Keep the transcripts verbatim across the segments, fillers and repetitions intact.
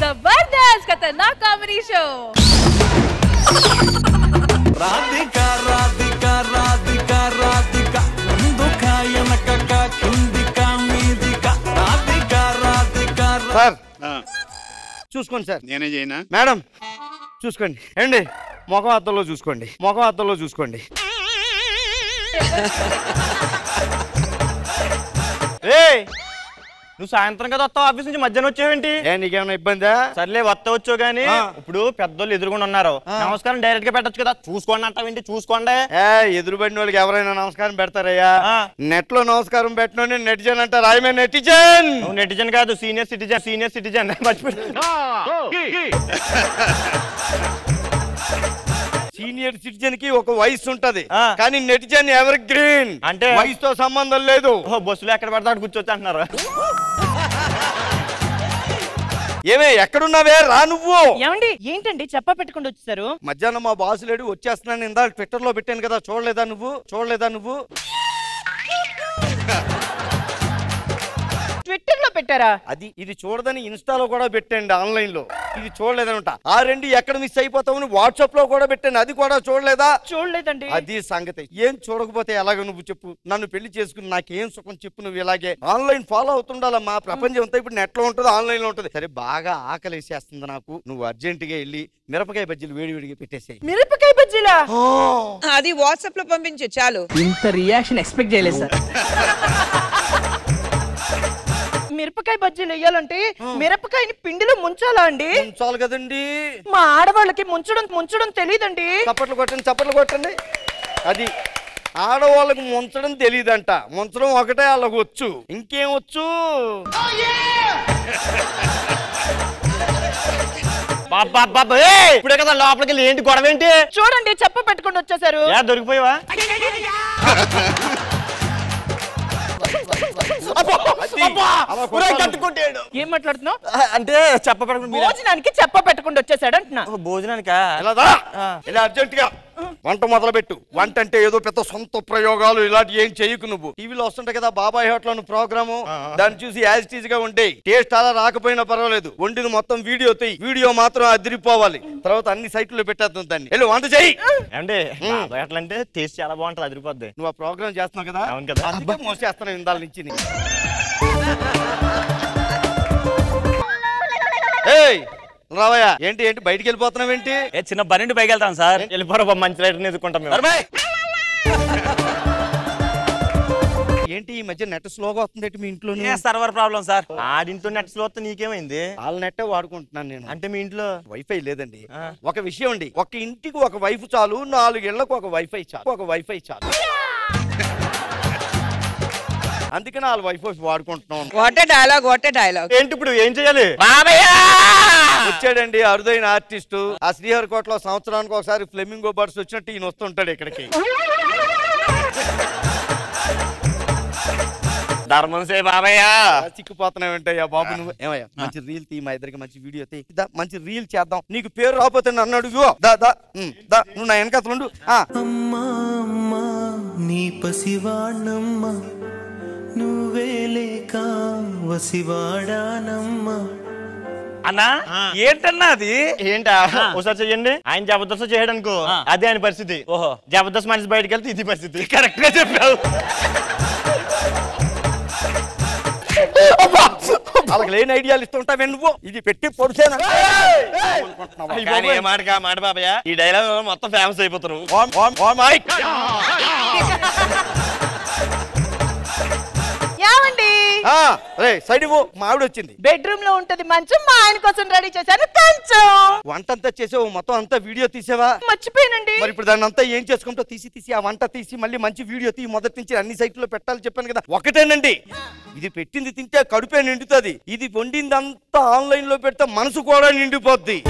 जबरदस्त खतरनाक comedy show Radhika Radhika Radhika Radhika दुखा यनका किंदिका मीदिका राधिका राधिका సార్ చూసుకోండి సార్. నేనే చేయనా మేడం చూసుకోండి. ఏండి ముఖం అద్దంలో చూసుకోండి. ముఖం అద్దంలో చూసుకోండి. ఏయ్ నువ్వు సాయంత్రం కదా వస్తావు ఆఫీస్ నుంచి మధ్యాహ్నం వచ్చావేంటి? ఏ నీకేమైనా ఇబ్బందా? సర్లే వస్తా వచ్చావు గానీ ఇప్పుడు పెద్దోళ్ళు ఎదురుకుండా ఉన్నారు, నమస్కారం డైరెక్ట్ గా పెట్టచ్చు కదా. చూసుకోండి అంటావేంటి? చూసుకోండి. ఏ ఎదురుబడిన వాళ్ళకి ఎవరైనా నమస్కారం పెడతారయ్యా? నెట్ లో నమస్కారం పెట్టిన నెటిజన్ అంటారు. ఆయమే నెటిజన్. నువ్వు నెటిజన్ కాదు, సీనియర్ సిటిజన్. సీనియర్ సిటిజన్ మర్చిపోయి. సీనియర్ సిటిజన్ కి ఒక వయసు ఉంటది, కానీ నెటిజన్ ఎవర్ గ్రీన్ అంటే వయసుతో సంబంధం లేదు. బస్సులో ఎక్కడ పడతా కూర్చొచ్చి అంటున్నారు. ఏమే ఎక్కడున్నావే? రా నువ్వు. ఏమండి ఏంటండి చెప్ప పెట్టుకుంటూ వచ్చేసారు? మధ్యాహ్నం మా బాసు లేడు, వచ్చేస్తున్నాను. ఇందా ట్విట్టర్ లో పెట్టాను కదా, చూడలేదా నువ్వు? చూడలేదా నువ్వు? ట్విట్టర్ లో పెట్టారా? అది ఇది చూడదని ఇన్స్టాలో కూడా పెట్టండి, ఆన్లైన్ లో. ఇది చూడలేదనమాట. ఆ రెండు ఎక్కడ మిస్ అయిపోతావు? వాట్సాప్ లో కూడా పెట్టండి, అది కూడా చూడలేదా? చూడలేదండి. అది సంగతి. ఏం చూడకపోతే ఎలాగ నువ్వు చెప్పు? నన్ను పెళ్లి చేసుకుని నాకేం సుఖం చెప్పు? నువ్వు ఇలాగే ఆన్లైన్ ఫాలో అవుతుండాలమ్మా. ప్రపంచం అంతా ఇప్పుడు నెట్ లో ఉంటుంది, ఆన్లైన్ లో ఉంటుంది. సరే బాగా ఆకలి వేసేస్తుంది నాకు, నువ్వు అర్జెంట్ గా వెళ్ళి మిరపకాయ బజ్జీలు వేడి వేడిగా పెట్టేసేయి. మిరపకాయ బజ్జీలా? అది వాట్సాప్ లో పంపించు చాలు. ఇంత రియాక్షన్ ఎక్స్పెక్ట్ చేయలేదు సార్. మిరపకాయ బజ్జీలు వేయాలంటే మిరపకాయని పిండిలో ముంచాలా అండి? ముంచాలి కదండి. మా ఆడవాళ్ళకి ముంచడం ముంచడం తెలియదండి. చప్పట్లు కొట్టండి, చప్పట్లు కొట్టండి. అది ఆడవాళ్ళకి ముంచడం తెలియదంట, ముంచడం ఒకటే వాళ్ళకు వచ్చు. ఇంకేం వచ్చు? ఇప్పుడే కదా లోపలికి వెళ్ళి ఏంటి గొడవ ఏంటి? చూడండి చెప్ప పెట్టుకుని వచ్చేసారు. దొరికిపోయావా? ఏం మాట్లాడుతున్నావు? అంటే చెప్ప పెట్టుకుని భోజనానికి చెప్ప పెట్టుకుని వచ్చేసాడు అంటున్నా. భోజనానికా? ఇలా అర్జెంట్ గా వంట మొదలు పెట్టు. వంట అంటే ఏదో పెద్ద సొంత ప్రయోగాలు ఇలాంటి ఏం చేయకు. నువ్వు టీవీలో వస్తుంటాయి కదా బాబాయ్ హోటల్ ప్రోగ్రాము, దాన్ని చూసి యాజ్ టీజ్ గా ఉండే. టేస్ట్ అలా రాకపోయినా పర్వాలేదు, వండిన మొత్తం వీడియో తీయి. వీడియో మాత్రం అదిరిపోవాలి. తర్వాత అన్ని సైట్లు పెట్టేద్దాం దాన్ని. వెళ్ళి వంట చెయ్యి. అంటే అట్లా అంటే టేస్ట్ చాలా బాగుంటది, అదిరిపోద్ది. నువ్వు ఆ ప్రోగ్రామ్ చేస్తున్నావు కదా? అవును కదా. మోసేస్తున్నావు ఇందాల నుంచి. ఏయ్ రావయ్యా, ఏంటి ఏంటి బయటికి వెళ్ళిపోతున్నావు ఏంటి? చిన్న పన్నెండు పైకి వెళ్తాం సార్. వెళ్ళిపోరా మంచి లైటర్ ఎదుర్కొంటాం మేము. ఏంటి ఈ మధ్య నెట్ స్లోగా వస్తుంది మీ ఇంట్లో? Server problem sir. ఆడింట్లో నెట్ స్లో వస్తే నీకేమైంది? వాళ్ళ నెట్టే వాడుకుంటున్నాను నేను. అంటే మీ ఇంట్లో వైఫై లేదండి. ఒక విషయం అండి, ఒక ఇంటికి ఒక వైఫ్ చాలు, నాలుగేళ్లకు ఒక వైఫై చాలు. ఒక వైఫై చాలు, అందుకని వాళ్ళ వైఫై వాడుకుంటున్నాం. What a dialogue, what a dialogue. ఏంటి ఇప్పుడు ఏం చేయాలి? వచ్చాడండి అరుదైన ఆర్టిస్టు. ఆ శ్రీహరికోటలో సంవత్సరానికి ఒకసారి ఫ్లెమింగో బర్డ్స్ వచ్చినట్టు ఈయన వస్తుంటాడు ఇక్కడికి. ధర్మం సే బాబయ్య. చిక్కుపోతున్నావేంటయ్యా బాబు నువ్వు? ఏమయ్యా మంచి రీల్ తీ, మా ఇద్దరికి మంచి వీడియో తీ, మంచి రీల్ చేద్దాం. నీకు పేరు రాకపోతే నన్ను అడుగు. దా దా దా నువ్వు నా వెనకతలుండు. అమ్మా అమ్మా నీ పసివాణమ్మ నువ్వే లేక వసివాడానమ్మా. అన్నా ఏంటన్నా అది? ఏంటా ఒకసారి చెయ్యండి. ఆయన జబర్దస్త్ చేయడం అనుకో, అదే ఆయన పరిస్థితి. ఓహో జబర్దస్త్ మనిషి బయటకు వెళ్తే ఇది పరిస్థితి. కరెక్ట్ గా చెప్పావు. వాళ్ళకి లేని ఐడియాలు ఇస్తుంటావే నువ్వు. ఇది పెట్టి పొడిసేనా? మాట మాట బాబయ్య, ఈ డైలాగ్ మొత్తం ఫేమస్ అయిపోతారు. ఏమండి సైడ్ మా ఆవిడ వచ్చింది. బెడ్రూమ్ లో ఉంటది మంచం, మా ఆయన కోసం రెడీ చేశాను కొంచెం. వంట అంతా చేసావు, మొత్తం అంతా వీడియో తీసావా? మర్చిపోయానండి. మరి ఇప్పుడు దాన్ని అంతా ఏం చేసుకుంటా? తీసి తీసి ఆ వంట తీసి మళ్ళీ మంచి వీడియో తీ. మొదటి నుంచి అన్ని సైట్లో పెట్టాలి చెప్పాను కదా. ఒకటేనండి, ఇది పెట్టింది తింటే కడుపే నిండుతుంది. ఇది వండింది అంతా ఆన్లైన్ లో పెడితే మనసు కూడా నిండిపోద్ది.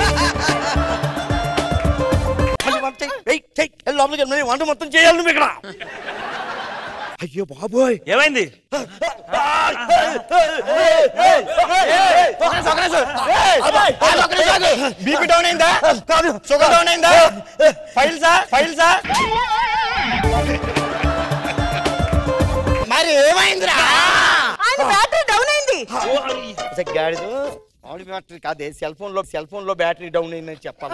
వంట మొత్తం చేయాలి నువ్వు ఇక్కడ. అయ్యో బాబోయ్ ఏమైంది? బీపీ డౌన్ అయిందా? కాదు షుగర్ డౌన్ అయిందా? ఫైల్సా ఫైల్సా మరి ఏమైందిరా? ఆయన బ్యాటరీ డౌన్ అయింది. గాడిదో ఆడి బ్యాటరీ కాదే, సెల్ ఫోన్ లో సెల్ ఫోన్ లో బ్యాటరీ డౌన్ అయిందని చెప్పాలి.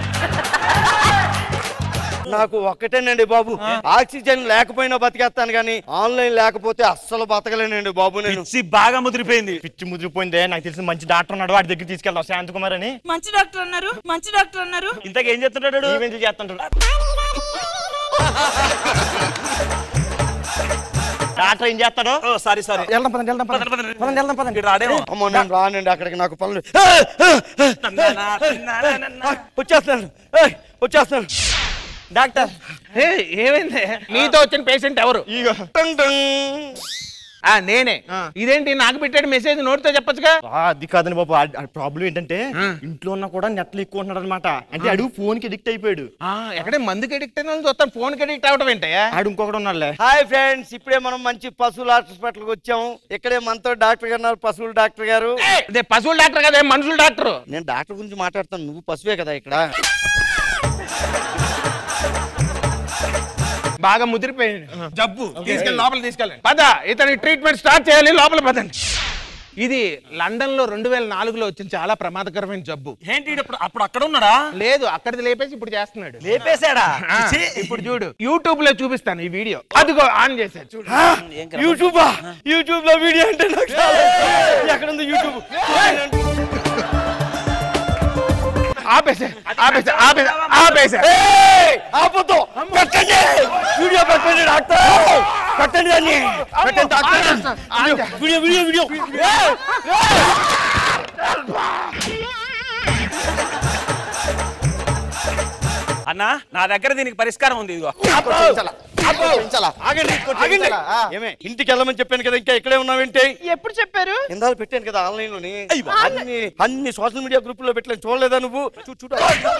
నాకు ఒక్కటేనండి బాబు, ఆక్సిజన్ లేకపోయినా బతికేస్తాను కానీ ఆన్లైన్ లేకపోతే అస్సలు బతకలేనండి బాబు. నేను బాగా ముదిరిపోయింది. పిచ్చి ముదిరిపోయిందే. నాకు తెలిసి మంచి డాక్టర్ ఉన్నాడు, వాడి దగ్గర తీసుకెళ్దాం. శాంత్ కుమార్ అని మంచి డాక్టర్ అన్నారు, మంచి డాక్టర్ అన్నారు. ఇంతకేం చేస్తుంటాడు? ఈవెంట్లు చేస్తుంటాడు. డాక్టర్ ఏం చేస్తాడు? సారీ సారీ వెళ్దాం పదండి, వెళ్దాం పదండి, పదండి, వెళ్దాం పదండి. రాడేమో. అమ్మో నేను రానండి అక్కడికి, నాకు పనులు. వచ్చేస్తున్నాను వచ్చేస్తున్నాను డాక్టర్. ఏమైంది? నీతో వచ్చిన పేషెంట్ ఎవరు? ఆ నేనే. ఇదేంటి నాకు పెట్టాడు మెసేజ్, నోటితో చెప్పొచ్చుగా. అది కాదని బాబు, ప్రాబ్లం ఏంటంటే ఇంట్లో ఉన్నా కూడా నెట్లు ఎక్కువ ఉన్నాడు అనమాట. అంటే అడుగు ఫోన్ కి అడిక్ట్ అయిపోయాడు. ఎక్కడే మందుకి అడిక్ట్ అయిన చూస్తాను, ఫోన్ కి అడిక్ట్ అవడం ఏంటయ్యా? ఆడు ఇంకొకటి ఉన్నాడులే. హాయ్ ఫ్రెండ్స్, ఇప్పుడే మనం మంచి పశువుల హాస్పిటల్కి వచ్చాము. ఇక్కడే మనతో డాక్టర్ గారు ఉన్నారు, పశువుల డాక్టర్ గారు. అదే పశువుల డాక్టర్ కదా, మనుషుల డాక్టర్. నేను డాక్టర్ గురించి మాట్లాడతాను, నువ్వు పశువే కదా ఇక్కడ. బాగా ముదిరిపోయింది జబ్బు, తీసుకెళ్ళి లోపల తీసుకెళ్ళండి. పద, ఇతని ట్రీట్మెంట్ స్టార్ట్ చేయాలి, లోపల పదండి. ఇది లండన్ లో రెండు వేల నాలుగులో వచ్చిన చాలా ప్రమాదకరమైన జబ్బు. ఏంటి అప్పుడు అక్కడ ఉన్నాడా? లేదు, అక్కడిది లేపేసి ఇప్పుడు చేస్తున్నాడు. లేపేశాడా? ఇప్పుడు చూడు, యూట్యూబ్ లో చూపిస్తాను ఈ వీడియో. అదిగో ఆన్ చేశాడు చూడు. యూట్యూబ్ యూట్యూబ్ లో వీడియో అంటే నాకు ఎక్కడ ఉంది యూట్యూబ్? ఆపేసా ఆపేసా ఆపేసా ఆపేసా ఆపుతో పెట్టండి, వీడియో పెట్టండి డాక్టర్, పెట్టండి దాన్ని, పెట్టండి డాక్టర్. వీడియో వీడియో వీడియో అన్నా, నా దగ్గర దీనికి పరిష్కారం ఉంది. ఇదిగో ఏమే, ఇంటికి వెళ్ళమని చెప్పాను కదా, ఇంకా ఇక్కడే ఉన్నావేంటి? ఎప్పుడు చెప్పారు? ఇందాక పెట్టాను కదా ఆన్లైన్ లోని. అన్ని అన్ని సోషల్ మీడియా గ్రూప్ లో పెట్టలేదు, చూడలేదా నువ్వు? చూడ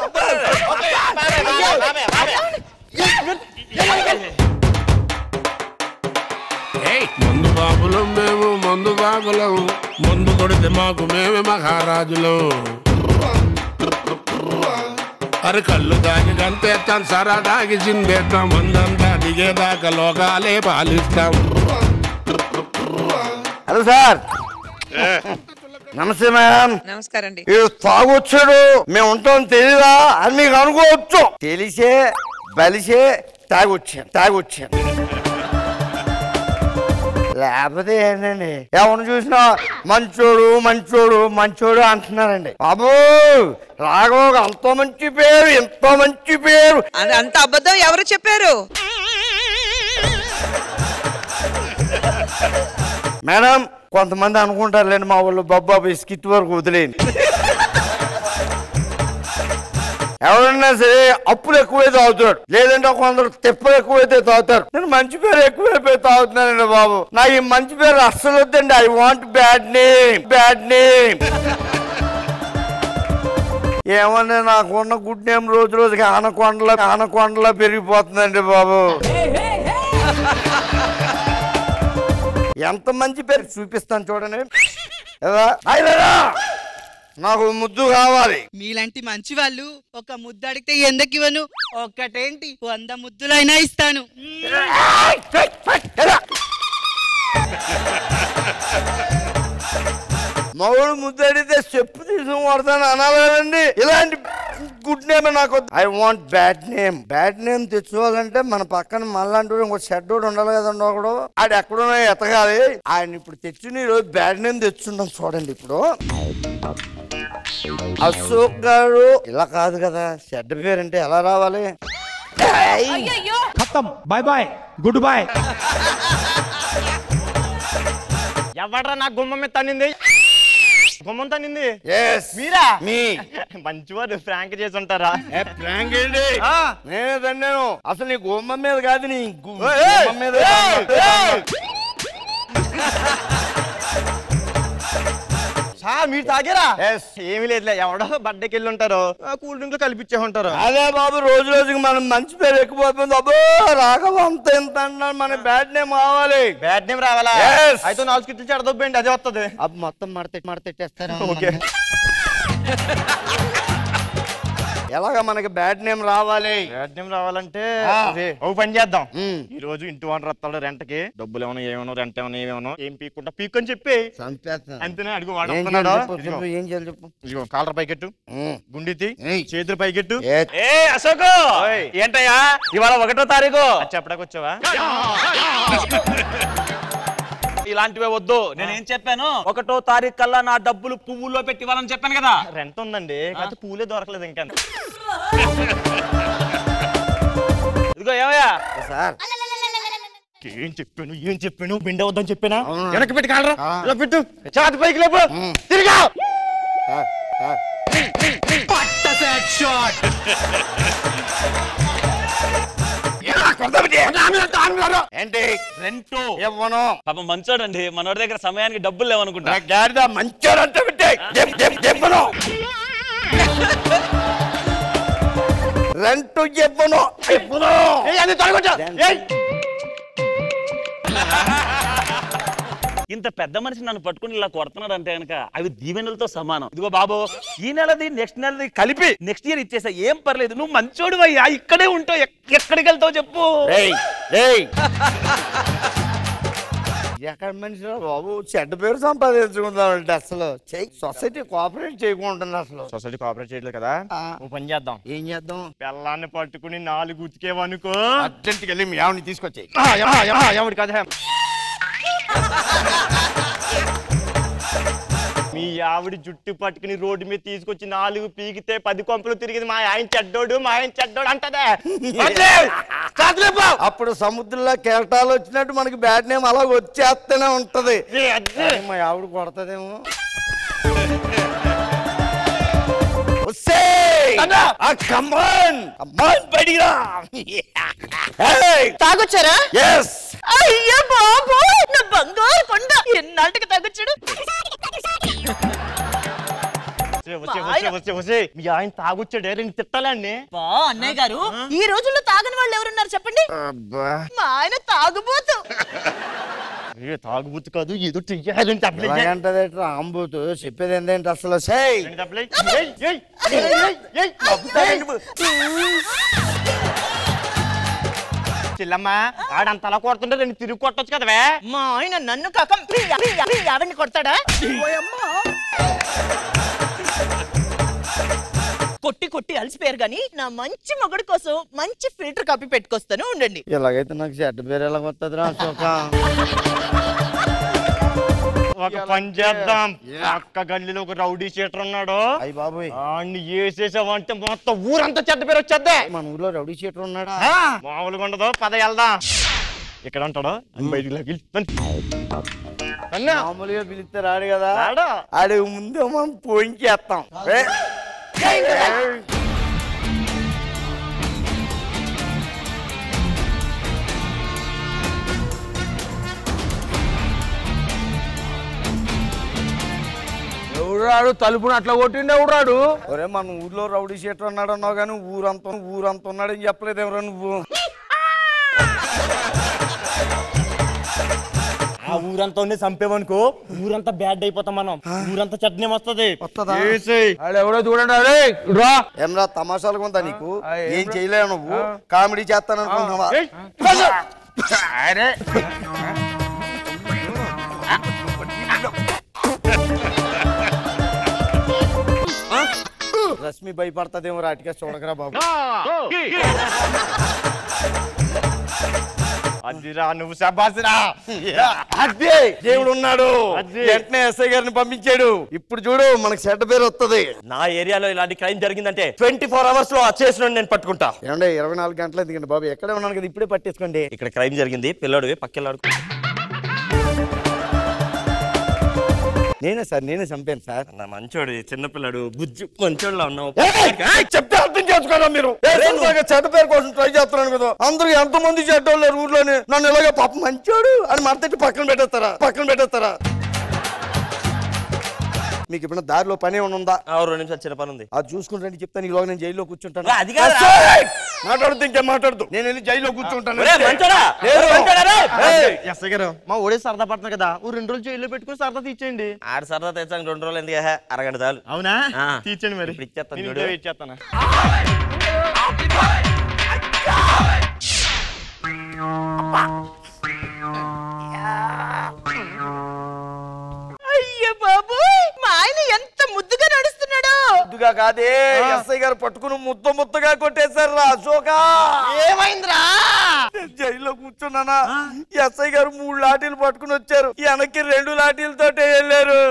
మందు బాబులం మేము, మందు బాగులం, మందు కొడితే మాకు మేమే మహారాజులం. అరే కళ్ళు దాగి గంతేస్తాం, సరా దాగి చిందేస్తాం, మందంతా దిగేదాకా లోకాలే పాలిస్తాం. హలో సార్, నమస్తే మేడం. నమస్కారం అండి. తాగొచ్చాడు, మేము ఉంటాం తెలీదా అని మీకు అనుకోవచ్చు. తెలిసే బలిసే తాగొచ్చాను తాగొచ్చాను లేకపోతే ఏంటండి, ఎవరిని చూసినా మంచోడు మంచోడు మంచోడు అంటున్నారండి. బాబు రాఘవ అంత మంచి పేరు, ఎంత మంచి పేరు. అంత అబద్ధం ఎవరు చెప్పారు? మేడం కొంతమంది అనుకుంటారులేండి, మా వాళ్ళు బాబాబు స్కిట్ వరకు వదిలేండి. ఎవరన్నా సరే అప్పులు ఎక్కువైతే తాగుతాడు, లేదంటే కొందరు తిప్పలు ఎక్కువైతే తాగుతారు. నేను మంచి పేరు ఎక్కువైపోయి తాగుతున్నానండి బాబు. నాకు ఈ మంచి పేరు అస్సలు వద్దండి. I want bad name, bad name. ఏమన్నా నాకున్న గుడ్ నేమ్ రోజు రోజుకి ఆనకొండలా ఆనకొండలా పెరిగిపోతుందండి బాబు. ఎంత మంచి పేరు చూపిస్తాను చూడండి. నాకు ముద్దు కావాలి. మీలాంటి మంచి వాళ్ళు ఒక ముద్దు అడిగితే ఎందుకు ఇవ్వను? ఒక్కటేంటి వంద ముద్దులైనా ఇస్తాను. మగడు ముద్దు అడిగితే చెప్పు తీసుకుని కొడతాను అనాలండి. ఇలాంటి గుడ్ నేమ్ నాకు. I want bad name. Bad name తెచ్చుకోవాలంటే మన పక్కన మళ్ళంటూ ఇంకో షెడ్డోడు ఉండాలి కదండి. ఒకడు ఆడు ఎక్కడున్నా ఎతగాలి. ఆయన ఇప్పుడు తెచ్చుని ఈరోజు బ్యాడ్ నేమ్ తెచ్చుంటాం చూడండి. ఇప్పుడు అశోక్ గారు ఇలా కాదు కదా, చెడ్డ పేరంటే ఎలా రావాలి? Boy boy good boy. ఎవడ్రా నా గుమ్మం మీద తన్నింది? గుమ్మం తన్నింది మీరా? మీ మంచివారు ఫ్రాంక్ చేసి ఉంటారా? ఫ్రాంక్ ఏంటి, నేనే తన్నాను. అసలు నీ గుమ్మం మీద కాదు, నీ గుమ్మం మీద. మీరు తాగారా? ఏమి లేదు, ఎవడో బర్త్డేకి వెళ్ళి ఉంటారు, కూల్ డ్రింక్ లో కలిపిచ్చే ఉంటారు. అదే బాబు, రోజు రోజుకి మనం మంచి పేరు ఎక్కువైపోయింది. అబ్బో రాఘవ అంత ఎంత అన్నాడు, మన బ్యాడ్ నేమ్ కావాలి. బ్యాడ్ నేమ్ రావాలా? అయితే నాలుగు కిట్లు చెడదొబ్బేయండి, అదే వస్తుంది. అప్పుడు మొత్తం మడత మడతెట్టేస్తారు. ఓకే ఎలాగా మనకి బ్యాడ్ నేమ్ రావాలి? బ్యాడ్ నేమ్ రావాలంటే ఒక పని చేద్దాం. ఈ రోజు ఇంటి ఓనర్ వస్తాడు రెంట్ కి, డబ్బులు ఏమన్నా ఏమన్నా రెంట్ ఏమన్నా ఏమేమో ఏం పీక్కుంటా పీక్ అని చెప్పి అంతేనా అడుగు వాడుతున్నాడు. ఏం చేయాలి చెప్పు. ఇదిగో కాలర్ పైకెట్టు, గుండితి చేతులు పైకెట్టు. ఏ అశోక్ ఏంటయ్యా ఇవాళ ఒకటో తారీఖు చెప్పడానికి వచ్చావా? ఇలాంటివే వద్దు. నేనేం చెప్పాను, ఒకటో తారీఖు కల్లా నా డబ్బులు పువ్వుల్లో పెట్టి ఇవ్వాలని చెప్పాను కదా. రెంట్ ఉందండి, కాదు పూలే దొరకలేదు ఇంకా. ఇదిగో ఏమయ్యా సార్, ఏం చెప్పాను ఏం చెప్పాను బిండ వద్దని చెప్పానా? వెనక్కి పెట్టి కాలరా ఇలా పెట్టు, చాతి పైకి లేపు, తిరిగా. ఏంటి రెంటో ఇవ్వను. పాపం మంచోడండి, మనోడి దగ్గర సమయానికి డబ్బులు లేవనుకుంటా. గాడిద మంచోడు అంటే ఇవ్వను, రెంట్ ఇవ్వను ఇవ్వను. ఇంత పెద్ద మనిషి నన్ను పట్టుకుని ఇలా కొడుతున్నాడు అంటే కనుక అవి దీవెనలతో సమానం. ఇదిగో బాబు, ఈ నెలది నెక్స్ట్ నెలది కలిపి నెక్స్ట్ ఇయర్ ఇచ్చేసా, ఏం పర్లేదు. నువ్వు మంచోడు అయ్యా, ఇక్కడే ఉంటావు, ఎక్కడికి వెళ్తావు చెప్పు. ఎక్కడ మనిషి బాబు, చెడ్డ పేరు సంపాదించుకుందామంటే అసలు సొసైటీ కోఆపరేట్ చేయకుంటుంది. అసలు సొసైటీ కోఆపరేట్ చేయలేదు కదా, ఓ పని చేద్దాం. ఏం చేద్దాం? పిల్లాన్ని పట్టుకుని నాలుగు ఉతికేవనుకో, అర్జెంట్కి వెళ్ళి మీ ఆవిడని తీసుకొచ్చాయి. ఎవడు కదా మీ ఆవిడ జుట్టు పట్టుకుని రోడ్డు మీద తీసుకొచ్చి నాలుగు పీకితే పది కొంపలు తిరిగింది మా ఆయన చెడ్డోడు మా ఆయన చెడ్డోడు అంటదే. అప్పుడు సముద్రంలో కెరటాలు వచ్చినట్టు మనకి బ్యాడ్ నేమ్ అలా వచ్చేస్తూనే ఉంటది. మా ఆవిడ కొడతదేమో. తాగొచ్చారా? ఎస్. అయ్యో బాబు, నా బంగారు కొండ ఎన్నాటికి తాగొచ్చాడు. మీ ఆయన తాగొచ్చాడే, రెండు తిట్టాలండి. బా అన్నయ్య గారు, ఈ రోజుల్లో తాగని వాళ్ళు ఎవరున్నారు చెప్పండి? మా ఆయన తాగుబోతు. తాగుబోతు కాదు, ఏదో చెయ్యాలంటే రాంబోతు. చెప్పేది ఏంటంటే అసలు చెల్లమ్మా ఆడంతలా కొడుతుంటే రెండు తిరిగి కొట్టొచ్చు కదవే. మా ఆయన నన్ను కాక ఎవరిని కొడతాడా? కొట్టి కొట్టి అలసిపోయారు గాని నా మంచి మొగుడు కోసం మంచి ఫిల్టర్ కాపీ పెట్టుకొస్తాను, ఉండండి. ఇలాగైతే నాకు చెడ్డ పేరు ఎలా వస్తుంది రా అశోక? ఒక పని చేద్దాం, అక్క గల్లీలో ఒక రౌడీ షీటర్ ఉన్నాడు. అయ్యి బాబోయ్, అన్ని వేసేసావంటే మొత్తం ఊరంతా చెడ్డ పేరు వచ్చేద్దే. మన ఊర్లో రౌడీ షీటర్ ఉన్నాడా? మామూలుగా ఉండదు, పద వెళ్దాం. ఇక్కడ ఉంటాడు బయటికి మామూలుగా పిలిస్తే రాడు కదా, ఆడు ముందే మనం పోయించేస్తాం. ఎవరాడు తలుపుని అట్లా కొట్టిండే ఎవరాడు? ఒరే మన ఊర్లో రౌడీ షీటర్ ఉన్నాడు అన్నావు కానీ ఊరంతా ఊరంతా ఉన్నాడని చెప్పలేదు ఎవరా నువ్వు? ఆ ఊరంతా ఉండి చంపేవనుకో ఊరంతా బ్యాడ్ అయిపోతాం మనం, ఊరంతా చట్నీ వస్తుంది. ఎవడో చూడండి. ఏమరా తమాషాలుగా ఉందా నీకు? ఏం చేయలేవు నువ్వు, కామెడీ చేస్తాను అనుకుంటున్నావా? రశ్మి భయపడతాదేమో రాటిగా చూడకరా బాబు. అదిరా నువ్వు శబాసిరా. అదే దేవుడు ఉన్నాడు, వెంటనే ఎస్ఐ గారిని పంపించాడు. ఇప్పుడు చూడు మనకు చెడ్డ పేరు వస్తుంది. నా ఏరియాలో ఇలాంటి క్రైమ్ జరిగిందంటే ట్వంటీ ఫోర్ అవర్స్ లో చేసిన నేను పట్టుకుంటా. ఏమంటే ఇరవై నాలుగు గంటలు ఎందుకండి బాబు, ఎక్కడే ఉన్నాను కదా, ఇప్పుడే పట్టేసుకోండి. ఇక్కడ క్రైమ్ జరిగింది, పిల్లడు పక్కెళ్ళాడు. నేనే సార్, నేనే చంపాను సార్. నా మంచోడు, చిన్నపిల్లడు, బుజ్జి మంచోడులా ఉన్నావు. చెప్తే అర్థం చేసుకోరా మీరు. చెడ్డ పేరు కోసం ట్రై చేస్తున్నాను కదా, అందరూ ఎంత మంది చెడ్డోళ్ళు ఊర్లోనే నన్ను ఇలాగే పాప మంచోడు అని మడతెట్టి పక్కన పెట్టేస్తారా పక్కన పెట్టేస్తారా మీకు ఇప్పుడు దారిలో పని ఏమైనా ఉందా? రెండు నిమిషాలు చిన్న పని ఉంది, అది చూసుకుంటే చెప్తాను. ఈలోగా నేను జైల్లో కూర్చుంటాను. అది మాట్లాడుతూ ఇంకేం మాట్లాడుతూ నేను వెళ్ళి జైల్లో కూర్చుంటాను. ఎస్ఐ గారు మా ఓడే సరదా పడుతున్నా కదా ఓ రెండు రోజులు జైల్లో పెట్టుకుని సరదా తీర్చేయండి. ఆడ సరదా తెచ్చాను రెండు రోజులు ఎందుకు అరగంట చాలు. అవునా తీర్చండి మరి. ఇచ్చేస్తాను ఇచ్చేస్తాను. అయ్యో బాబు మా ఆయన ఎంత ముద్దుగా నడుస్తున్నాడు. ముద్దుగా కాదే ఎస్ఐ గారు పట్టుకుని ముద్ద ముద్దగా కొట్టేశారు రా అశోక. ఏమైందిరా? జైల్లో కూర్చున్నానా ఎస్ఐ గారు మూడు లాఠీలు పట్టుకుని వచ్చారు. వెనక్కి రెండు లాఠీలతోటే వెళ్ళారు.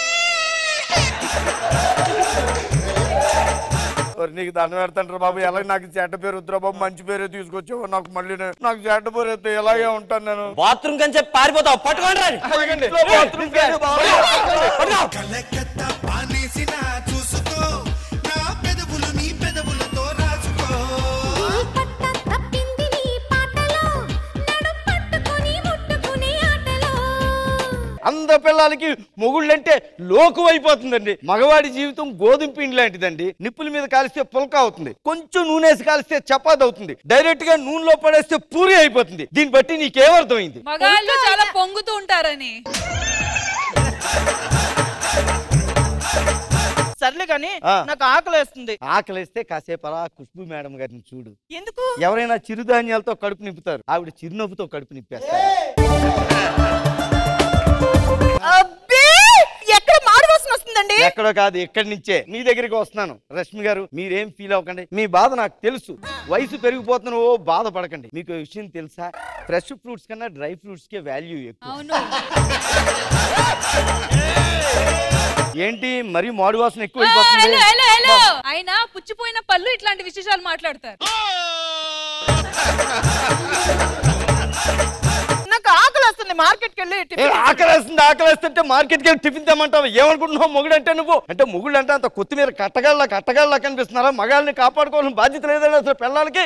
నీకు దండం పెడతాంటారు బాబు. ఎలాగ నాకు చెడ్డ పేరు వద్దురా బాబు, మంచి పేరే తీసుకొచ్చావు. నాకు మళ్ళీ నాకు చెడ్డ పేరు వద్దు, ఎలాగే ఉంటాను నేను. బాత్రూమ్ కని చెప్పి పారిపోతావు. పట్టుకోండి. అందరి పిల్లలకి మొగుళ్ళంటే లోకం అయిపోతుందండి. మగవాడి జీవితం గోధుమ పిండి లాంటిదండి. నిప్పుల మీద కాలిస్తే పుల్క అవుతుంది, కొంచెం నూనెసి కాలిస్తే చపాతి అవుతుంది, డైరెక్ట్ గా నూనెలో పడేస్తే పూరి అయిపోతుంది. దీన్ని బట్టి నీకేమర్థమైంది? మగాళ్ళు చాలా పొంగుతూ ఉంటారని. సర్లే కానీ నాకు ఆకలి వేస్తుంది. ఆకలి వేస్తే కాసేపు అలా ఖుష్బు మేడం గారిని చూడు. ఎందుకు? ఎవరైనా చిరుధాన్యాలతో కడుపు నింపుతారు, ఆవిడ చిరునవ్వుతో కడుపు నింపేస్తారు. ఎక్కడ మాడు వాసన వస్తుందండి? ఎక్కడో కాదు, ఎక్కడి నుంచే మీ దగ్గరికి వస్తున్నాను. రష్మి గారు మీరేం ఫీల్ అవ్వకండి, మీ బాధ నాకు తెలుసు. వయసు పెరిగిపోతున్నా ఓ బాధపడకండి. మీకు విషయం తెలుసా, ఫ్రెష్ ఫ్రూట్స్ కన్నా డ్రై ఫ్రూట్స్ కే వాల్యూ ఎక్కువ. ఏంటి మరి మాడు వాసన ఎక్కువ అయిపోతుంది? ఆయన పుచ్చిపోయిన పళ్ళు ఇట్లాంటి విశేషాలు మాట్లాడతారు. నాకు ఆకలి వస్తుంది, మార్కెట్కి వెళ్ళి. ఆకలి వేస్తుంది ఆకలి వేస్తుంటే మార్కెట్కి వెళ్ళి టిఫిన్ తెమ్మంటావు. ఏమనుకుంటున్నావు మొగుడు అంటే నువ్వు? అంటే మొగుడు అంటే అంత కొత్తిమీర కట్టగళ్ళ కట్టగళ్ళ కనిపిస్తున్నారా? మగాళ్ళని కాపాడుకోవాల్సిన బాధ్యత లేదండి అసలు పిల్లలకి.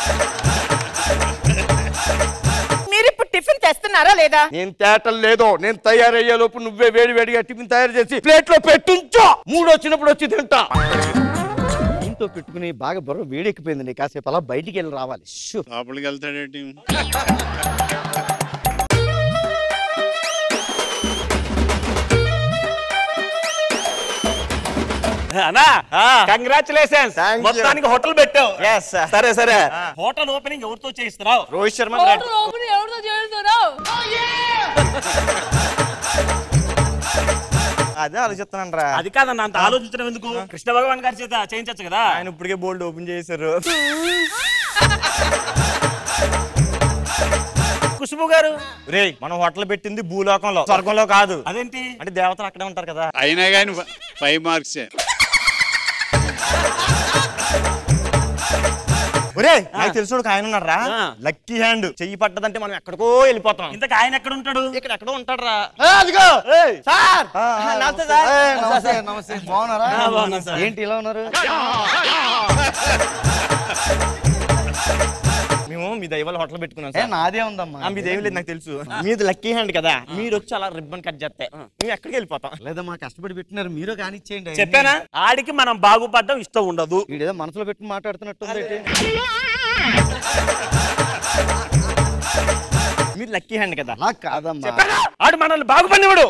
మీరు ఇప్పుడు టిఫిన్ తెస్తున్నారా లేదా? నేను తేటలు లేదో, నేను తయారయ్యే లోపు నువ్వే వేడి వేడిగా టిఫిన్ తయారు చేసి ప్లేట్ లో పెట్టుంచో. మూడు వచ్చినప్పుడు వచ్చి తింటా. ఇంట్లో పెట్టుకుని బాగా బుర్ర వేడెక్కిపోయిందండి, కాసేపు అలా బయటికి వెళ్ళి రావాలి. లోపలికి వెళ్తాడేంటి? అన్నా కంగ్రాచులేషన్స్, మొత్తానికి హోటల్ పెట్టావు. సరే సరే, హోటల్ ఓపెనింగ్ ఎవరితో చేయిస్తున్నావు? రోహిత్ శర్మ. ఎవరితో చేయిస్తున్నావు? అదే ఆలోచిస్తున్నాను రా. అది కాదన్న అంత ఆలోచించడం ఎందుకు? కృష్ణ భగవాన్ గారి చేత చేయించచ్చు కదా. ఆయన ఇప్పటికే బోల్డ్ ఓపెన్ చేశారు. ఖుష్బు గారు రే మనం హోటల్ పెట్టింది భూలోకంలో, స్వర్గంలో కాదు. అదేంటి? అంటే దేవతలు అక్కడే ఉంటారు కదా. అయినా కానీ ఫైవ్ మార్క్స్. ఒరే నాకు తెలుసు ఆయన ఉన్నారా, లక్కీ హ్యాండ్. చెయ్యి పట్టదంటే మనం ఎక్కడికో వెళ్ళిపోతాం. ఇంతకు ఆయన ఎక్కడ ఉంటాడు? ఇక్కడ ఎక్కడో ఉంటాడు రా. అదిగో సార్. నమస్తే సార్. నమస్తే నమస్తే. బాగున్నారా? ఏంటి ఇలా ఉన్నారు? మేము మీ దైవాల హోటల్ పెట్టుకున్నాం. నాదే ఉందమ్మా. మీ దైవం లేదు నాకు తెలుసు. మీది లక్కీ హ్యాండ్ కదా, మీరు వచ్చి అలా రిబ్బన్ కట్ చేస్తే మేము ఎక్కడికి వెళ్ళిపోతాం. లేదా మా కష్టపడి పెట్టినారు, మీరు కానిచ్చేయండి. చెప్పానా ఆడికి మనం బాగుపడడం ఇష్టం ఉండదు. వీడేదో మనసులో పెట్టి మాట్లాడుతున్నట్టు. మీరు లక్కీ హ్యాండ్ కదా. అలా కాదమ్మా, ఆడు మనల్ని బాగుపడినవాడు.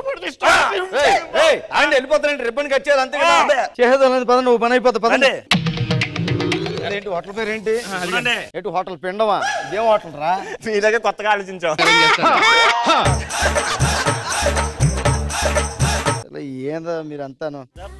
ఆయన వెళ్ళిపోతానండి, రిబ్బన్ కట్ చేయాలి అంతే కదా. చేసేది పద, నువ్వు పని అయిపోతా పదండి. ఏంటి హోటల్ పేరు ఏంటి? ఏంటి హోటల్ పిండవా? ఇదేం హోటల్ రా? మీ దగ్గర కొత్తగా ఆలోచించావు. ఏందా మీరంతాను?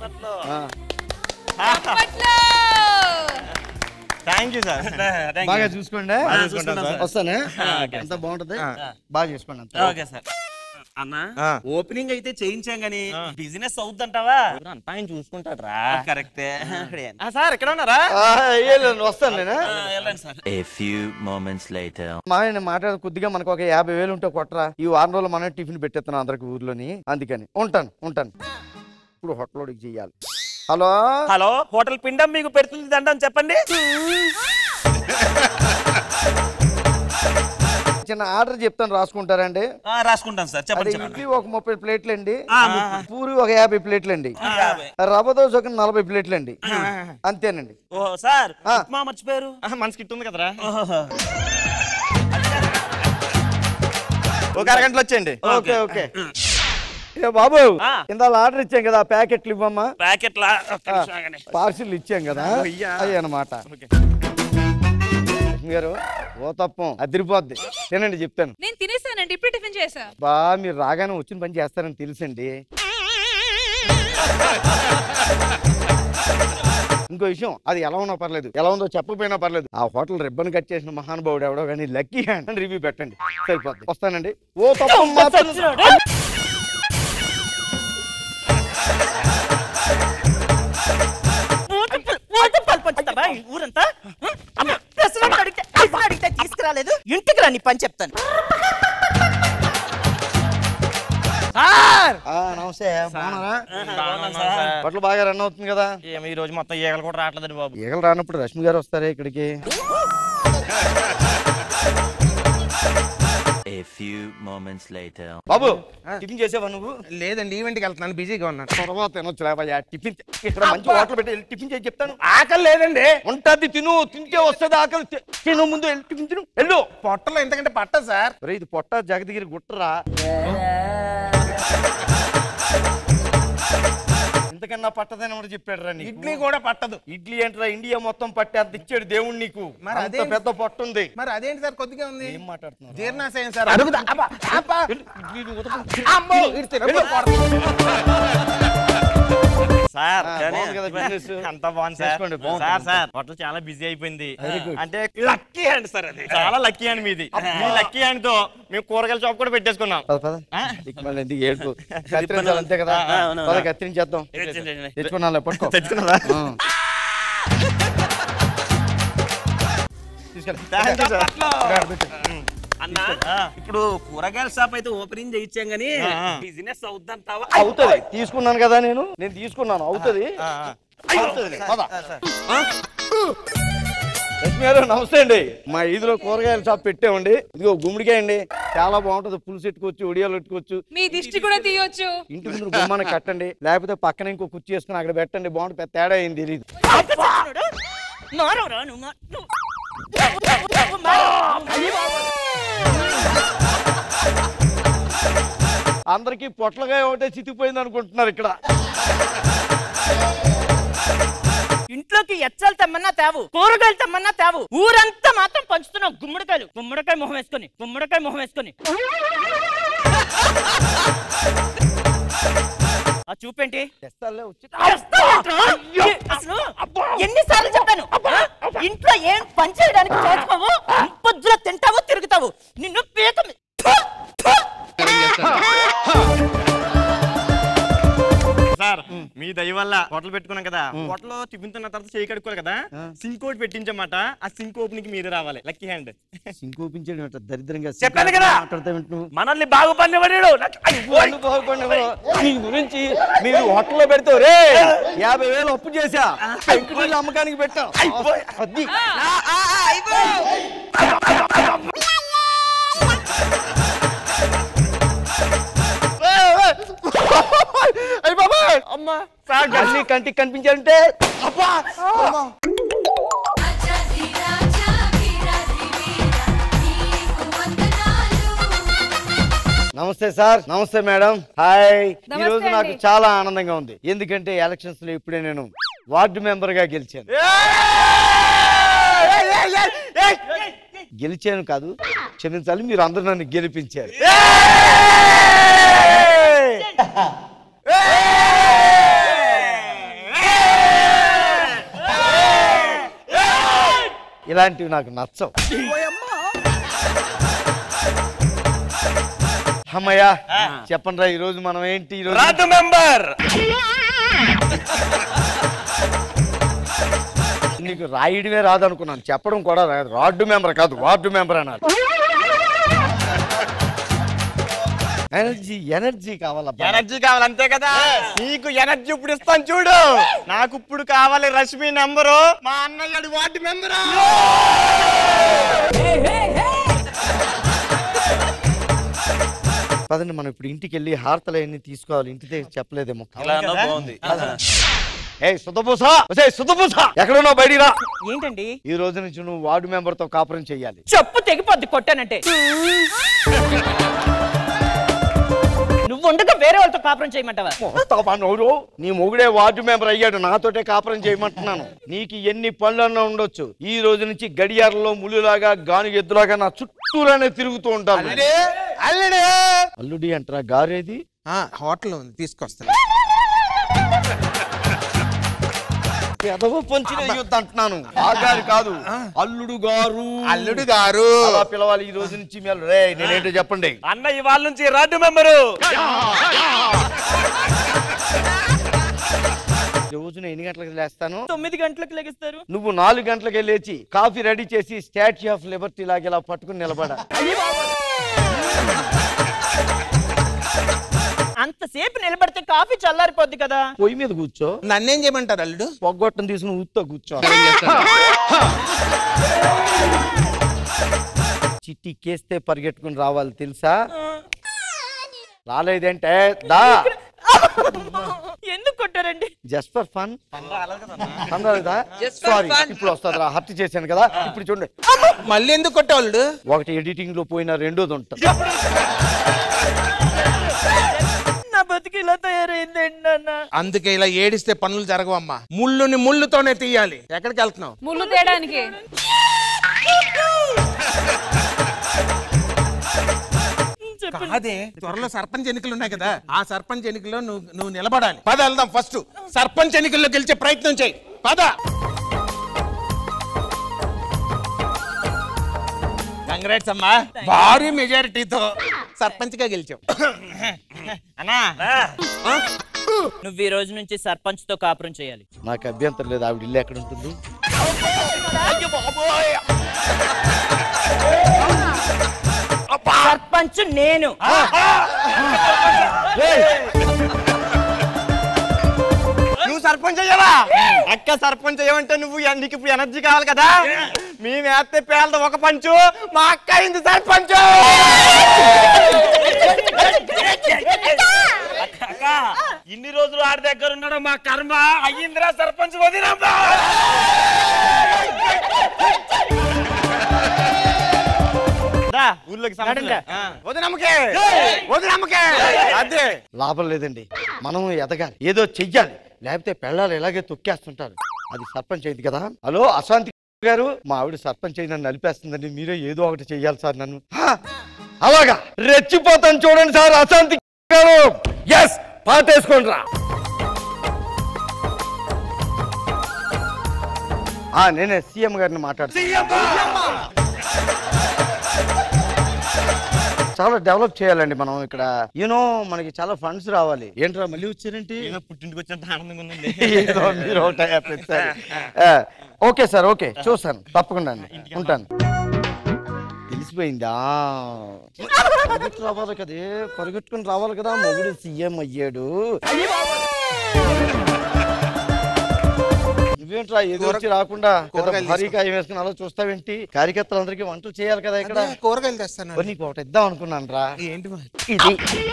Thank you sir. బాగా చూసుకోండి. వస్తానే, అంతా బాగుంటది. బాగా చేసుకోండి అంతా. Okay sir. అన్నా ఓపెనింగ్ అయితే చేయించాం గానీ బిజినెస్ అవుతుంటావా? అంతా ఆయన చూసుకుంటాడు రా. కరెక్టే సార్. ఎక్కడ ఉన్నారా? వస్తాను నేను. A few moments later. మా ఆయన మాట్లాడే కొద్దిగా మనకు ఒక యాభై వేలు ఉంటే కొట్టరా. ఈ వారం రోజులు మనం టిఫిన్ పెట్టేస్తున్నాం అందరికి ఊర్లోని, అందుకని ఉంటాను ఉంటాను. ఇప్పుడు హోటల్ చెయ్యాలి. హలో హలో, హోటల్ పిండం మీకు పెడుతుంది దండం చెప్పండి. చిన్న ఆర్డర్ చెప్తాను రాసుకుంటారండి? రాసుకుంటాను సార్, చెప్పండి. ఇడ్లీ ఒక ముప్పై ప్లేట్లు అండి, పూరి ఒక యాభై ప్లేట్లు అండి, రవ్వ దోశ ఒక నలభై ప్లేట్లు అండి, అంతేనండి. ఓహో సార్, ఉప్మా మర్చిపోయారు. మనకి కిట్ ఉంది కదరా, ఒక అరగంటలో వచ్చేయండి. ఓకే ఓకే బాబు, ఇందాక ఆర్డర్ ఇచ్చాం కదా, ప్యాకెట్లు ఇవ్వమ్మా. ప్యాకెట్లా? పార్సిల్ ఇచ్చాం కదా, అయ్యి అన్నమాట. గారు ఓ తప్పం అదిరిపోద్ది, తినండి చెప్తాను. నేను తినేసానండి, ఇప్పుడు టిఫిన్ చేసా. బా మీరు రాగానే వచ్చిన పని చేస్తారని తెలుసండి. ఇంకో విషయం, అది ఎలా ఉన్నా పర్లేదు, ఎలా ఉందో చెప్పకపోయినా పర్లేదు, ఆ హోటల్ రిబ్బన్ కట్ చేసిన మహానుభావుడు ఎవడో కానీ లక్కీ హ్యాండ్ అని రివ్యూ పెట్టండి, సరిపోద్ది. వస్తానండి. ఓ తప్పం ఊరంతా అడిగితే తీసుకురాలేదు, ఇంటికి రా నీ పని చెప్తాను. నమస్తే, బట్టలు బాగా రన్ అవుతుంది కదా? ఏమి ఈ రోజు మొత్తం ఈగలు కూడా రావట్లేదు బాబు. ఈగలు రానప్పుడు రష్మి గారు వస్తారే ఇక్కడికి. A few moments later. బాబు టిఫిన్ చేసావా నువ్వు? లేదండి, ఈవెంట్కి వెళ్తున్నాను, బిజీగా ఉన్నాను. తర్వాత తినొచ్చులేవయ్యా టిఫిన్. ఇక్కడ మంచి హోటల్ పెట్టి టిఫిన్ చేసి చెప్తాను. ఆకలి లేదండి. ఉంటది, తిను, తింటే వస్తుంది ఆకలి. తిను, ముందు టిఫిన్ తిను, వెళ్ళు. పొట్టలో ఎంతకంటే పట్ట సార్. ఇది పొట్ట జగదగిరి గుట్టరా, ఇంతకన్నా పట్టదని చెప్పాడు రా. ఇడ్లీ కూడా పట్టదు. ఇడ్లీ ఏంట్రా, ఇండియా మొత్తం పట్టే అంత ఇచ్చాడు దేవుడు నీకు. మరి అదే పెద్ద పొట్ట ఉంది. మరి అదేంటి సార్ కొద్దిగా ఉంది? ఏం మాట్లాడుతున్నావు? జీర్ణాశయం సార్. సార్ అంతా బాగుంది సార్. సార్ సార్ హోటల్ చాలా బిజీ అయిపోయింది. అంటే లక్కీ హ్యాండ్ సార్, అది చాలా లక్కీ హ్యాండ్ మీది. మీ లక్కీ హ్యాండ్ తో మేము కూరగాయల షాప్ కూడా పెట్టేసుకున్నాం. ఏడుపు కత్తిరించాలి అంతే కదా, కత్తిరించేద్దాం. తెచ్చుకున్నా పట్టుకో. తెచ్చుకున్నా అన్నా, ఇప్పుడు కూరగాయల షాప్ అయితే ఓపెనింగ్ చేయించాం గానీ బిజినెస్ అవుద్దంటావా? అవుతుంది, తీసుకున్నాను కదా నేను నేను తీసుకున్నాను, అవుతుంది. లక్ష్మి గారు నమస్తే అండి. మా ఈదులో కూరగాయల షాప్ పెట్టామండి. ఇదిగో గుమ్మడికాయ అండి, చాలా బాగుంటది. పులుసు పెట్టుకోవచ్చు, ఉడియాలు పెట్టుకోవచ్చు, మీ దిష్టి కూడా తీయొచ్చు. ఇంటి ముందు గుమ్మాన్ని కట్టండి, లేకపోతే పక్కన ఇంకో కుర్చీ వేసుకుని అక్కడ పెట్టండి, బాగుంటుంది. పెద్ద తేడా ఏం తెలియదు. అందరికి పొట్లగా ఒకటే చితికిపోయింది అనుకుంటున్నారు ఇక్కడ. ఇంట్లోకి ఎచ్చాలు తెమ్మన్నా తేవు, కూరగాయలు తెమ్మన్నా తేవు, ఊరంతా మాత్రం పంచుతున్నావు గుమ్మడికాయలు. గుమ్మడికాయ మొహం వేసుకొని, గుమ్మడికాయ మొహం వేసుకొని ఆ చూపేంటి? ఎన్నిసార్లు చెప్పాను, ఇంట్లో ఏం పని చేయడానికి చేసుకోవు, పొద్దున తింటావు తిరుగుతావు, నిన్ను పీక. సార్ మీ దయ వల్ల హోటల్ పెట్టుకున్నాం కదా, హోటల్ టిఫిన్ తిన్న తర్వాత చేయి కడుక్కోవాలి కదా, సింక్ ఒకటి పెట్టించమాట. ఆ సింక్ ఓపెనింగ్ మీరే రావాలి, లక్కీ హ్యాండ్. సింక్ ఓపెన్ దరిద్రంగా చెప్పాను కదా, మనల్ని బాగుపడినవాడు. మీ గురించి మీరు హోటల్లో పెడతావు రే, యాభై వేలు అప్పు చేసా, పెంకుటిల్లు అమ్మకానికి పెట్టాం. అది అమ్మా అన్ని కంటికి కనిపించారంటే అబ్బా. నమస్తే సార్. నమస్తే మేడం. హాయ్. ఈ రోజు నాకు చాలా ఆనందంగా ఉంది, ఎందుకంటే ఎలక్షన్స్ లో ఇప్పుడే నేను వార్డు మెంబర్ గా గెలిచాను. గెలిచాను కాదు, క్షమించాలి, మీరు అందరూ నన్ను గెలిపించారు. ఇలాంటివి నాకు నచ్చవు. అమ్మయ్యా చెప్పండి రా, ఈ రోజు మనం ఏంటి? ఈ రోజు మెంబర్ నీకు రాయడమే రాదు అనుకున్నాను, చెప్పడం కూడా రాదు. వార్డు మెంబర్ కాదు, వార్డు మెంబర్ అన్నారు. ఎనర్జీ ఎనర్జీ కావాలా? ఎనర్జీ కావాలి అంతే కదా. నీకు ఎనర్జీ ఇప్పుడు ఇస్తాను చూడు. నాకు ఇప్పుడు కావాలి రష్మి నంబరు, మా అన్నయ్య వార్డు మెంబరు. పదండి మనం ఇప్పుడు ఇంటికి వెళ్ళి హారతలు అన్ని తీసుకోవాలి. ఇంటి దగ్గర చెప్పలేదేమో. ఇలా అన్నా బాగుంది. ఏ సుధపూస సుధపూస ఎక్కడున్నావు? బయటికి రా. ఏంటండి? ఈ రోజు నుంచి నువ్వు వార్డు మెంబర్ తో కాపురం చెయ్యాలి. చెప్పు తెగిపోద్ది కొట్టానంటే. నువ్వు ఉండగా వేరే వాళ్ళతో కాపురం చేయమంటావా? నీ మొగుడే వార్డు మెంబర్ అయ్యాడు, నాతోటే కాపురం చేయమంటున్నాను. నీకు ఎన్ని పనులన్నా ఉండొచ్చు, ఈ రోజు నుంచి గడియారంలో ముళ్ళులాగా గాను ఎద్దులాగా నా చుట్టూరానే తిరుగుతూ ఉంటాను. అల్లుడి అంటారా? గారేది హోటల్ ఉంది, తీసుకొస్తాను. అంటున్నాను ఆ గారు కాదు, అల్లుడు గారు. అల్లుడు గారు అలా పిలవాలి ఈ రోజు నుంచి. నేనేంటో చెప్పండి. అన్న ఇవాళ నుంచి వార్డు మెంబరు. రోజున ఎన్ని గంటలకు లేస్తాను? తొమ్మిది గంటలకు లెగిస్తారు. నువ్వు నాలుగు గంటలకే లేచి కాఫీ రెడీ చేసి స్టాచ్యూ ఆఫ్ లిబర్టీ లాగా ఇలా పట్టుకుని నిలబడా. అంతసేపు నిలబడితే కాఫీ చల్లారిపోద్ది కదా. పొయ్యి మీద కూర్చో. నన్నేం చేయమంటారు అల్లుడు? పొగ్గొట్టం తీసుకుని ఊతో కూర్చో. చిట్టి కేస్తే పరిగెట్టుకుని రావాలి తెలుసా? రాలేదంటే దా. ఎందుకు కొట్టారండి? Just for fun. సారీ, ఇప్పుడు వస్తుందిరా. హర్ట్ చేశాను కదా. ఇప్పుడు చూడండి. మళ్ళీ ఎందుకు కొట్టేవాళ్ళు? ఒకటి ఎడిటింగ్ లో పోయిన రెండోది ఉంటుంది. నా బతికి ఇలా తయారైందండి అన్న. అందుకే ఇలా ఏడిస్తే పనులు జరగవమ్మా. ముళ్ళుని ముళ్ళుతోనే తీయాలి. ఎక్కడికి వెళ్తున్నావు? ముళ్ళు తేయడానికి. అదే త్వరలో సర్పంచ్ ఎన్నికలు ఉన్నాయి కదా, ఆ సర్పంచ్ ఎన్నికల్లో నువ్వు నువ్వు నిలబడాలి. పద వెళ్దాం. ఫస్ట్ సర్పంచ్ ఎన్నికల్లో గెలిచే ప్రయత్నం చేయి. పద. కంగ్రాట్స్ అమ్మా, భారీ మెజారిటీతో సర్పంచ్ గా గెలిచావు. అన్నా నువ్వు ఈ రోజు నుంచి సర్పంచ్ తో కాపురం చేయాలి. నాకు అభ్యంతరం లేదు. ఆవిడ ఇల్లు ఎక్కడ ఉంటుంది? సర్పంచ్ నేను. నువ్వు సర్పంచ్ అయ్యావా? అక్క సర్పంచ్ అయ్యావంటే నువ్వు నీకు ఇప్పుడు ఎనర్జీ కావాలి కదా. మేము వేస్తే పేలతో ఒక పంచు, మా అక్క అయింది సర్పంచ్. ఇన్ని రోజులు ఆడి దగ్గర ఉన్నాడు, మా కర్మ అయ్యిందిరా సర్పంచ్. వదినమ్మా అదే లాభం లేదండి. మనం ఎదగాలి, ఏదో చెయ్యాలి. లేకపోతే పెళ్ళాలు ఎలాగే తొక్కేస్తుంటారు. అది సర్పంచ్ అయింది కదా. హలో అశాంతి గారు, మా ఆవిడ సర్పంచ్ అయి నన్ను నలిపేస్తుందండి. మీరే ఏదో ఒకటి చెయ్యాలి సార్. నన్ను అలాగా రెచ్చిపోతాను చూడండి సార్. అశాంతి గారు ఎస్ పాటేసుకోండి రా. నేనే సీఎం గారిని మాట్లాడుతాను. చాలా డెవలప్ చేయాలండి మనం ఇక్కడ. యూనో మనకి చాలా ఫండ్స్ రావాలి. ఏంట్రా మళ్ళీ వచ్చారేంటి? పుట్టింటికి వచ్చినంత ఆనందంగా ఉందండి. ఓకే సార్, ఓకే చూస్తాను తప్పకుండా అండి. ఉంటాను. తెలిసిపోయిందా? రావాలి కదే, పరిగెట్టుకుని రావాలి కదా. మొగుడు సీఎం అయ్యాడు. నువ్వేంట్రా ఏదో వచ్చి రాకుండా భారీకాయ వేసుకుని అలా చూస్తావేంటి? కార్యకర్తలందరికీ వంటలు చేయాలి కదా ఇక్కడ. కూరగాయలు తెస్తాను. నీకు ఒకటి ఇద్దాం అనుకున్నాను రా. ఏంటి ఇది?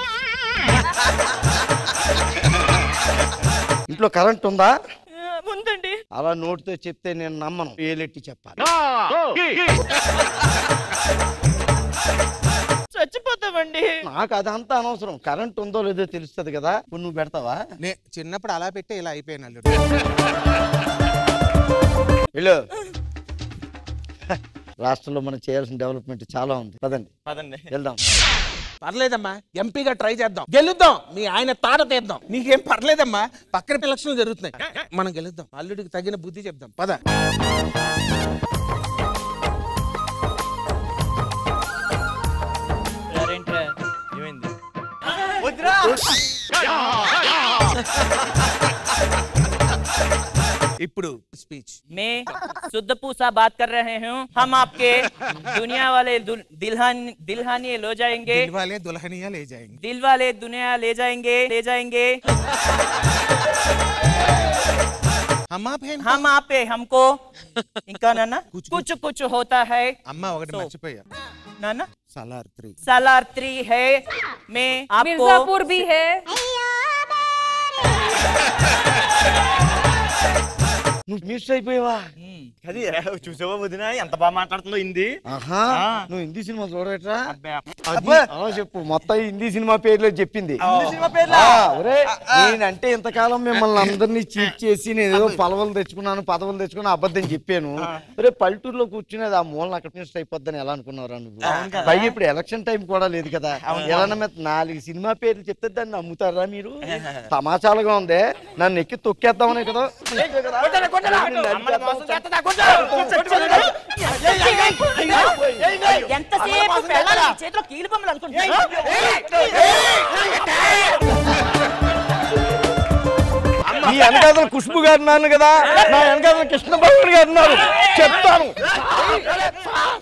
ఇంట్లో కరెంట్ ఉందా? ఉందండి. అలా నోటితో చెప్తే నేను నమ్మను. ఏలెట్టి చెప్పాలి. చచ్చిపోతామండి. నాకు అదంతా అనవసరం. కరెంట్ ఉందో లేదో తెలుస్తుంది కదా. నువ్వు పెడతావా? చిన్నప్పుడు అలా పెట్టి ఇలా అయిపోయాను. వెళ్ళు. రాష్ట్రంలో మనం చేయాల్సిన డెవలప్మెంట్ చాలా ఉంది. పదండి పదండి వెళ్దాం. పర్లేదమ్మా, ఎంపీగా ట్రై చేద్దాం, గెలుద్దాం. మీ ఆయన తాట తీద్దాం. నీకేం పర్లేదమ్మా, పక్కన ఎలక్షన్లు జరుగుతున్నాయి, మనం గెలుద్దాం. అల్లుడికి తగిన బుద్ధి చెప్దాం. పద. ఇప్పుడు స్పీచ్. मैं शुद्ध पूसा बात कर रहे हूँ. हम आपके दुनिया वाले दिलहान दिलहानिये ले जाएंगे. दिल वाले दुल्हनिया ले जाएंगे. दिल वाले दुनिया ले जाएंगे ले जाएंगे. हम आप हैं हम आप है हमको ఇంకా నాన్న कुछ कुछ होता है అమ్మ ఒకటి మర్చిపోయా నాన్న సలార్త్రి सलार्त्री है मैं आपको मिर्जापुर भी है నువ్వు మిస్ అయిపోయావా? అది చూసావా వదినా ఎంత బాగా మాట్లాడుతుందో హిందీ. ఆహా నువ్వు హిందీ సినిమా చూడటరా? అలా చెప్పు మొత్తం హిందీ సినిమా పేర్లో చెప్పింది. నేనంటే ఇంతకాలం మిమ్మల్ని అందరినీ చీట్ చేసి నేను ఏదో పలవలు తెచ్చుకున్నాను పదవులు తెచ్చుకున్నా అబద్ధం చెప్పాను. రే పల్లెటూరులో కూర్చునేది ఆ మూలన అక్కడ మిస్ అయిపోద్దని ఎలా అనుకున్నారా నువ్వు? పైగా ఇప్పుడు ఎలక్షన్ టైం కూడా లేదు కదా. ఎలా నాలుగు సినిమా పేర్లు చెప్తే దాన్ని నమ్ముతారా మీరు? తమాషాలుగా ఉంది. నన్ను ఎక్కి తొక్కేద్దామనే కదా. ఎంతసేపు పెళ్ళాలి చేతిలో కీలు బొమ్మలు అనుకుంటున్నా. నీ వెనకాల ఖుష్బు గారు ఉన్నాను కదా, నా వెనకాల కృష్ణబాబు గారు ఉన్నారు చెప్తాను.